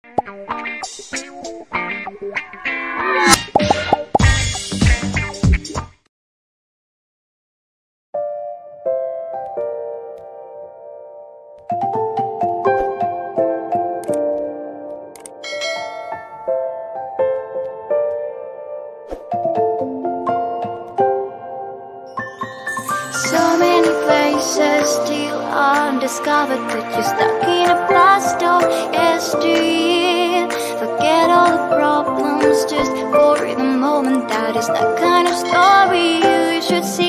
So many places still undiscovered, but you're stuck in a blast of yesteryear. Forget all the problems just for the moment. That is the kind of story you should see.